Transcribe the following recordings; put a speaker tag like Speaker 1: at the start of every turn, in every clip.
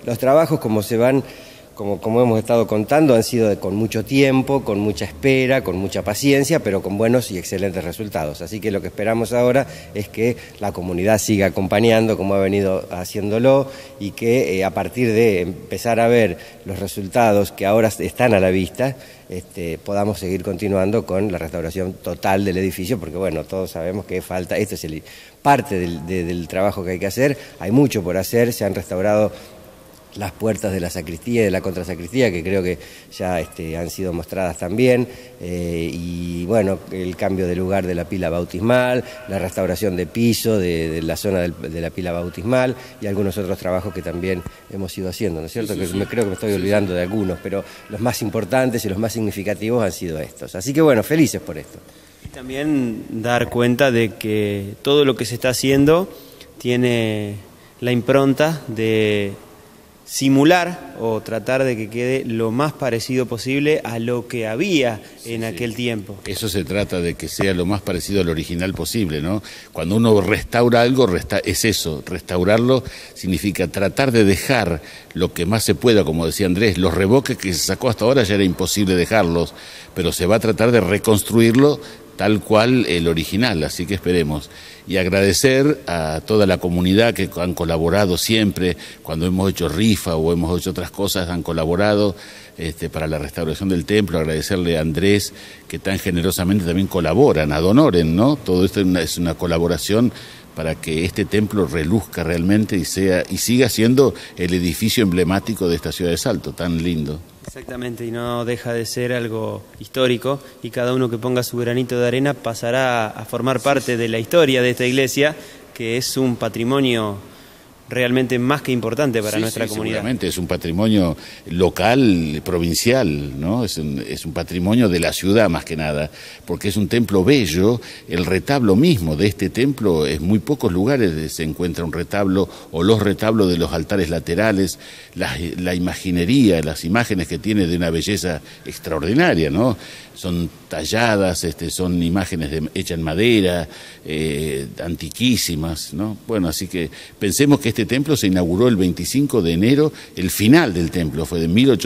Speaker 1: los trabajos como hemos estado contando, han sido con mucho tiempo, con mucha espera, con mucha paciencia, pero con buenos y excelentes resultados. Así que lo que esperamos ahora es que la comunidad siga acompañando como ha venido haciéndolo y que a partir de empezar a ver los resultados que ahora están a la vista, podamos seguir continuando con la restauración total del edificio, porque bueno, todos sabemos que falta, esto es parte del trabajo que hay que hacer, hay mucho por hacer, se han restaurado las puertas de la sacristía y de la contrasacristía, que creo que ya han sido mostradas también, y bueno, el cambio de lugar de la pila bautismal, la restauración de piso de la zona de la pila bautismal y algunos otros trabajos que también hemos ido haciendo, ¿no es cierto? Creo que me estoy olvidando de algunos, pero los más importantes y los más significativos han sido estos. Así que bueno, felices por esto.
Speaker 2: Y también dar cuenta de que todo lo que se está haciendo tiene la impronta de simular o tratar de que quede lo más parecido posible a lo que había en aquel tiempo.
Speaker 3: Eso se trata de que sea lo más parecido al original posible, ¿no? Cuando uno restaura algo, es eso, restaurarlo significa tratar de dejar lo que más se pueda, como decía Andrés, los revoques que se sacó hasta ahora ya era imposible dejarlos, pero se va a tratar de reconstruirlo tal cual el original, así que esperemos. Y agradecer a toda la comunidad que han colaborado siempre, cuando hemos hecho rifa o hemos hecho otras cosas, han colaborado para la restauración del templo, agradecerle a Andrés, que tan generosamente también colaboran, ad honorem, ¿no? Todo esto es una colaboración para que este templo reluzca realmente y siga siendo el edificio emblemático de esta ciudad de Salto, tan lindo.
Speaker 2: Exactamente, y no deja de ser algo histórico, y cada uno que ponga su granito de arena pasará a formar parte de la historia de esta iglesia, que es un patrimonio realmente más que importante para nuestra comunidad.
Speaker 3: Seguramente es un patrimonio local, provincial, ¿no? Es un patrimonio de la ciudad más que nada, porque es un templo bello. El retablo mismo de este templo, en muy pocos lugares se encuentra un retablo, o los retablos de los altares laterales, la imaginería, las imágenes que tiene de una belleza extraordinaria, ¿no? Son talladas, son imágenes hechas en madera, antiquísimas, ¿no? Bueno, así que pensemos que este templo se inauguró el 25 de enero, el final del templo fue de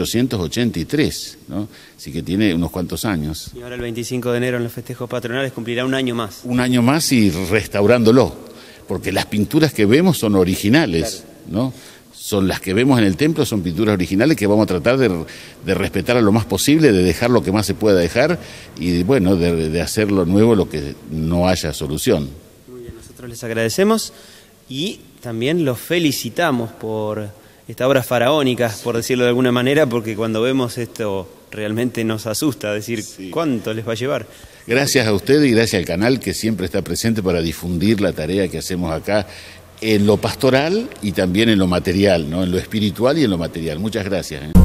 Speaker 3: 1883, ¿no? Así que tiene unos cuantos años.
Speaker 2: Y ahora el 25 de enero en los festejos patronales cumplirá un año más.
Speaker 3: Un año más y restaurándolo, porque las pinturas que vemos son originales, claro, ¿no? Son las que vemos en el templo, son pinturas originales que vamos a tratar de respetar a lo más posible, de dejar lo que más se pueda dejar y bueno, de hacer lo nuevo lo que no haya solución.
Speaker 2: Muy bien, nosotros les agradecemos y también los felicitamos por esta obra faraónica, por decirlo de alguna manera, porque cuando vemos esto realmente nos asusta, decir cuánto les va a llevar.
Speaker 3: Gracias a ustedes y gracias al canal que siempre está presente para difundir la tarea que hacemos acá, en lo pastoral y también en lo material, ¿no? En lo espiritual y en lo material. Muchas gracias.